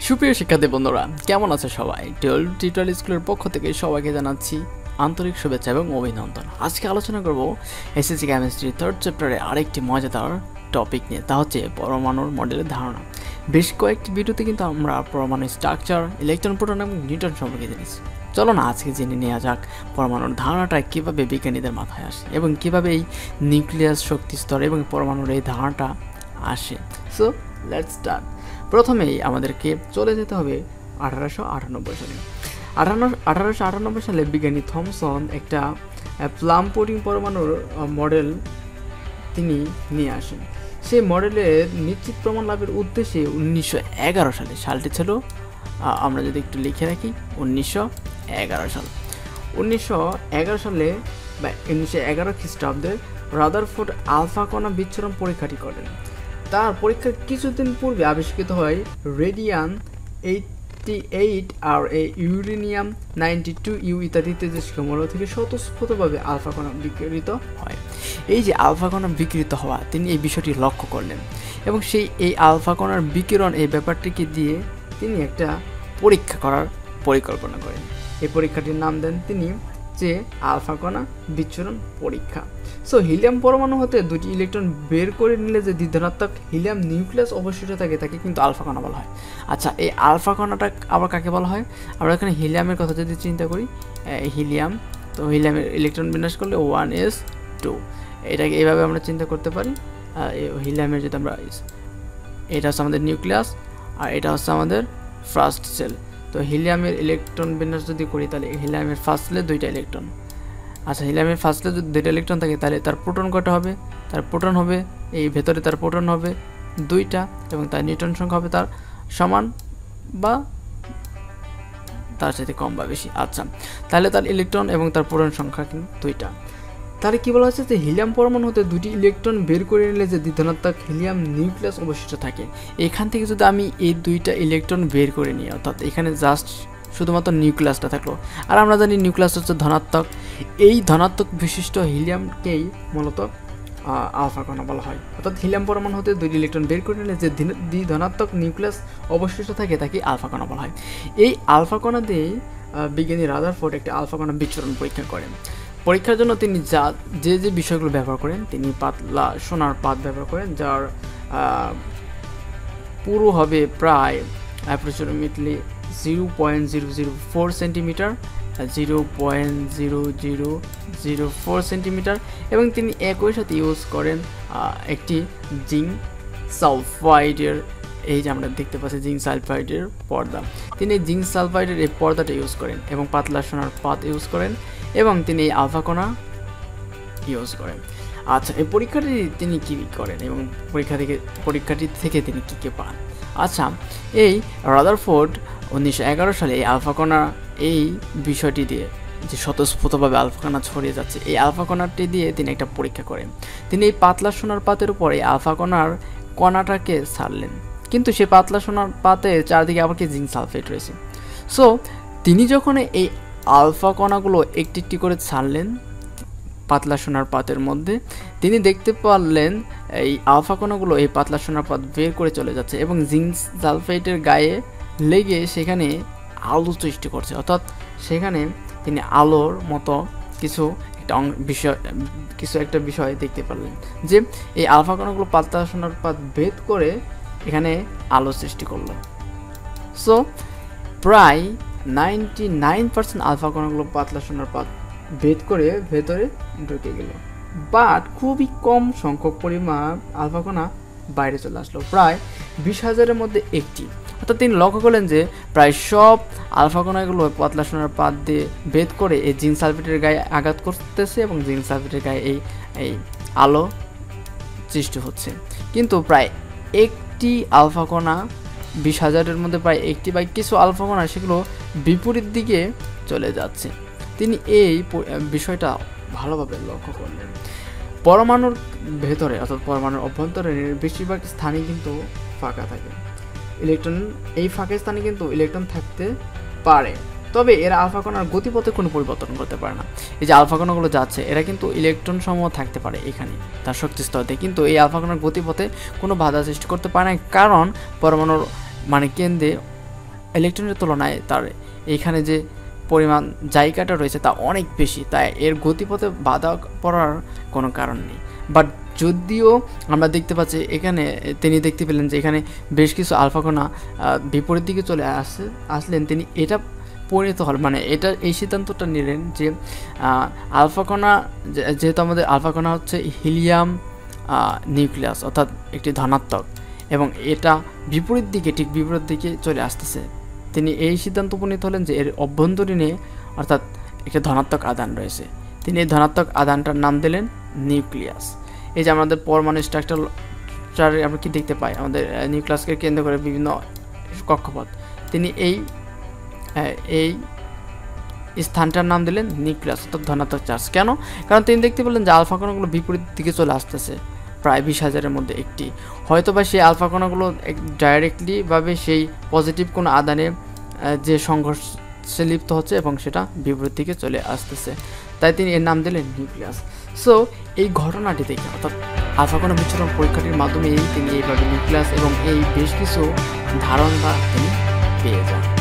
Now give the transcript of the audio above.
সুপ্রিয় শিক্ষার্থী বন্ধুরা, কেমন আছে সবাই? টিউটোরিয়াল স্কুলের পক্ষ থেকে সবাইকে জানাচ্ছি আন্তরিক শুভেচ্ছা এবং অভিনন্দন। আজকে আলোচনা করব এসএসসি কেমিস্ট্রি 3rd চ্যাপ্টারে আরেকটি মজাদার টপিক নিয়ে, তা হচ্ছে পরমাণুর মডেলের ধারণা। বেশ কয়েকটি ভিডিওতে কিন্তু আমরা পরমাণুর স্ট্রাকচার, ইলেকট্রন, প্রোটন এবং নিউট্রন সম্পর্কে জেনেছি। চলো না আজকে জেনে নেওয়া যাক পরমাণুর ধারণাটা কীভাবে বিজ্ঞানীদের মাথায় আসে এবং কীভাবে এই নিউক্লিয়াস শক্তি স্তর এবং পরমাণুর এই ধারণাটা আসে। So let's start. প্রথমেই আমাদেরকে চলে যেতে হবে 1898 সালে। 1898 সালে বিজ্ঞানী থমসন একটা প্লাম পুডিং পরমাণুর মডেল তিনি নিয়ে আসেন। সেই মডেলের নিশ্চিত প্রমাণ লাভের উদ্দেশ্যে 1911 সালে, সালটি ছিল, আমরা যদি একটু লিখে রাখি, 1911 সাল। 1911 সালে বা 1911 খ্রিস্টাব্দে রাদারফোর্ড আলফা কণা বিচ্ছুরণ পরীক্ষাটি করেন। তার পরীক্ষার কিছুদিন পূর্বে আবিষ্কৃত হয় রেডিয়াম 88 আর ইউরেনিয়াম 92 ইত্যাদি তেজস্ক্রিয় মৌল থেকে স্বতঃস্ফূর্তভাবে আলফা কণা বিকিরিত হয়। এই যে আলফা কণা বিকিরিত হওয়া, তিনি এই বিষয়টি লক্ষ্য করলেন এবং এই আলফা কণার বিকিরণ এই ব্যাপারটিকে দিয়ে তিনি একটা পরীক্ষা করার পরিকল্পনা করেন। এই পরীক্ষাটির নাম দেন তিনি যে আলফা কণা বিচ্ছুরণ পরীক্ষা। সো হিলিয়াম পরমাণু হতে দুটি ইলেকট্রন বের করে নিলে যে দ্বিধনাত্মক হিলিয়াম নিউক্লিয়াস অবশিষ্ট থাকে তাকে কিন্তু আলফা কণা বলা হয়। আচ্ছা, এই আলফা কণাটা আবার কাকে বলা হয়? আমরা এখানে হিলিয়ামের কথা যদি চিন্তা করি, হিলিয়াম, তো হিলিয়ামের ইলেকট্রন বিন্যাস করলে 1s2, এটাকে এইভাবে আমরা চিন্তা করতে পারি। হিলিয়ামের যদি আমরা, এটা হচ্ছে আমাদের নিউক্লিয়াস আর এটা হচ্ছে আমাদের ফার্স্ট সেল। তো হিলিয়ামের ইলেকট্রন বিন্যাস যদি করি তাহলে হিলিয়ামের ফার্স্ট সেলে 2টা ইলেকট্রন। আচ্ছা, হিলিয়ামের ফার্স্ট সেলে যদি 2টা ইলেকট্রন থাকে তাহলে তার প্রোটন কটা হবে? তার প্রোটন হবে, এই ভেতরে তার প্রোটন হবে 2টা এবং তার নিউট্রন সংখ্যা হবে তার সমান বা তার সাথে কম বা বেশি। আচ্ছা, তাহলে তার ইলেকট্রন এবং তার প্রোটন সংখ্যা কিন্তু 2টা। তাহলে কী বলা হচ্ছে যে হিলিয়াম পরমাণু হতে দুটি ইলেকট্রন বের করে নিলে যে দ্বিধনাত্মক হিলিয়াম নিউক্লিয়াস অবশিষ্ট থাকে, এখান থেকে যদি আমি এই 2টা ইলেকট্রন বের করে নিই, অর্থাৎ এখানে জাস্ট শুধুমাত্র নিউক্লিয়াসটা থাকলো, আর আমরা জানি নিউক্লিয়াস হচ্ছে ধনাত্মক, এই ধনাত্মক বিশিষ্ট হিলিয়ামকেই মূলত আলফা কণা বলা হয়। অর্থাৎ হিলিয়াম পরমাণু হতে 2টি ইলেকট্রন বের করে নিলে যে ধনাত্মক নিউক্লিয়াস অবশিষ্ট থাকে তাকে আলফা কণা বলা হয়। এই আলফা কণা দিয়েই বিজ্ঞানী রাদারফোর্ড একটা আলফা কণা বিচ্ছুরণ পরীক্ষা করেন। পরীক্ষার জন্য তিনি যে বিষয়গুলো ব্যবহার করেন, তিনি পাতলা সোনার পাত ব্যবহার করেন, যার পুরো হবে প্রায় অ্যাপ্রক্সিমেটলি 0.004 সেন্টিমিটার, 0.0004 সেন্টিমিটার, এবং তিনি একই সাথে ইউজ করেন একটি জিঙ্ক সালফাইডের, এই যে আমরা দেখতে পাচ্ছি জিঙ্ক সালফাইডের পর্দা, তিনি জিঙ্ক সালফাইডের এই পর্দাটা ইউজ করেন এবং পাতলা সোনার পাত ইউজ করেন এবং তিনি এই আলফা কণা ইউজ করেন। আচ্ছা, এই পরীক্ষাটি তিনি কী করেন এবং পরীক্ষাটি থেকে তিনি কী পান? আচ্ছা, এই রাদারফোর্ড 1911 সালে এই আলফা কণা, এই বিষয়টি দিয়ে যে স্বতঃস্ফূর্তভাবে আলফা কণা ছড়িয়ে যাচ্ছে, এই আলফা কণাটি দিয়ে তিনি একটা পরীক্ষা করেন। তিনি এই পাতলা সোনার পাতের উপর এই আলফা কণাটাকে ছাড়লেন, কিন্তু সেই পাতলা সোনার পাতে চারদিকে আবার কি জিঙ্ক সালফেট রয়েছে। সো তিনি যখন এই আলফা কণাগুলো একটি একটি করে ছাড়লেন পাতলা সোনার পাতের মধ্যে, তিনি দেখতে পারলেন এই আলফা কণাগুলো এই পাতলা সোনার পাত বের করে চলে যাচ্ছে এবং জিঙ্ক সালফেটের গায়ে লেগে সেখানে আলো সৃষ্টি করছে। অর্থাৎ সেখানে তিনি আলোর মতো কিছু একটা বিষয় দেখতে পারলেন, যে এই আলফা কণাগুলো পাতলা সোনার পাত ভেদ করে এখানে আলো সৃষ্টি করলো। সো প্রায় 99% আলফা কণাগুলো পাতলা সোনার পাত ভেদ করে ভেতরে ঢুকে গেল, বাট খুবই কম সংখ্যক পরিমাণ আলফা কণা বাইরে চলে আসলো, প্রায় 20,000-এর মধ্যে একটি। অর্থাৎ তিনি লক্ষ্য করলেন যে প্রায় সব আলফা কণাগুলো পাতলা সোনার পাত দিয়ে ভেদ করে এই জিঙ্ক সালফেটের গায়ে আঘাত করতেছে এবং জিঙ্ক সালফেটের গায়ে এই আলো সৃষ্টি হচ্ছে, কিন্তু প্রায় একটি আলফা কণা 20,000-এর মধ্যে প্রায় একটি বা কিছু আলফা কণা সেগুলো বিপরীত দিকে চলে যাচ্ছে। তিনি এই বিষয়টা ভালোভাবে লক্ষ্য করলেন। পরমাণুর ভেতরে অর্থাৎ পরমাণুর অভ্যন্তরে বেশিরভাগ স্থানে কিন্তু ফাঁকা থাকে, ইলেকট্রন এই ফাঁকা স্থানে কিন্তু ইলেকট্রন থাকতে পারে, তবে এরা আলফা কণার গতিপথে কোনো পরিবর্তন করতে পারে না। এই যে আলফা কণাগুলো যাচ্ছে এরা কিন্তু ইলেকট্রন সমূহ থাকতে পারে এখানে তার শক্তি স্তরে, কিন্তু এই আলফা কণার গতিপথে কোনো বাধা সৃষ্টি করতে পারে না, কারণ পরমাণুর কেন্দ্রে ইলেকট্রনের তুলনায় তার এখানে যে পরিমাণ জায়গাটা রয়েছে তা অনেক বেশি, তাই এর গতিপথে বাধা পড়ার কোনো কারণ নেই। বাট যদিও আমরা দেখতে পাচ্ছি এখানে তিনি দেখতে পেলেন যে এখানে বেশ কিছু আলফা কণা বিপরীত দিকে চলে আসলেন, তিনি এটা পরিণত হল মানে এই সিদ্ধান্তটা নিলেন যে আলফা কণা, যেহেতু আমাদের আলফা কণা হচ্ছে হিলিয়াম নিউক্লিয়াস অর্থাৎ একটি ধনাত্মক, এবং এটা ঠিক বিপরীত দিকে চলে আসতেছে, তিনি এই সিদ্ধান্ত উপনীত হলেন যে এর অভ্যন্তরীণে অর্থাৎ একটি ধনাত্মক আধান রয়েছে। তিনি এই ধনাত্মক আধানটার নাম দিলেন নিউক্লিয়াস। এই যে আমাদের পরমাণু স্ট্রাকচারে আমরা কি দেখতে পাই, আমাদের নিউক্লিয়াসকে কেন্দ্র করে বিভিন্ন কক্ষপথ, তিনি এই স্থানটার নাম দিলেন নিউক্লিয়াস অর্থাৎ ধনাত্মক চার্জ। কেন? কারণ তিনি দেখতে পেলেন যে আলফা কণাগুলো বিপরীত দিকে চলে আসতেছে, প্রায় 20,000-এর মধ্যে একটি, হয়তো বা সেই আলফা কণাগুলো ডাইরেক্টলি ভাবে সেই পজিটিভ কোনো আদানে যে সংঘর্ষে লিপ্ত হচ্ছে এবং সেটা বিপরীত দিকে চলে আসতেছে, তাই তিনি এর নাম দিলেন নিউক্লিয়াস। সো এই ঘটনাটি থেকে অর্থাৎ আলফা কণা বিচ্ছুরণ পরীক্ষাটির মাধ্যমে তিনি এইভাবে নিউক্লিয়াস এবং এই বেশ কিছু ধারণা তিনি পেয়ে যান।